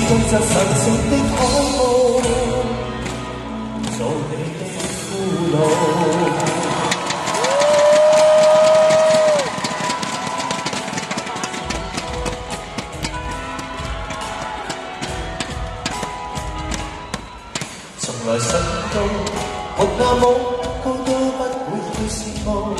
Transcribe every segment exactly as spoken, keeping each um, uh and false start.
對着神聖的海報，做你的俘虜。從來想到沒那麼高都不會去羨慕，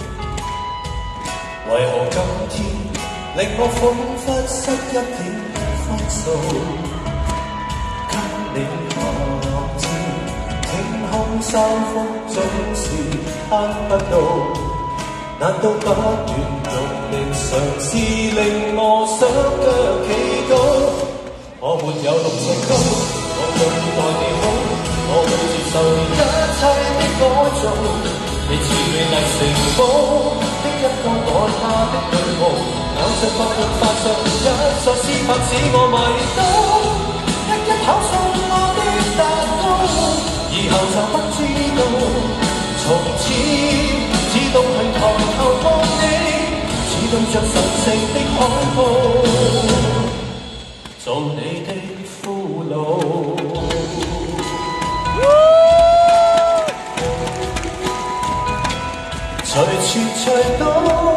為何今天令我彷彿失一點分數？跟你合照，天空三幅總是攀不到，難道不願用力嘗試令我雙腳企高？我沒有六尺高，我對待你好，我會接受一切的改造。你似美麗城堡的一個趕馬的女巫，兩隻角腳發上一索絲髮使我迷倒，一一口送我的蛋糕，以後就不知道，從此只懂去抬頭望你，只對着神聖的海報，做你的俘虜。隨傳隨到。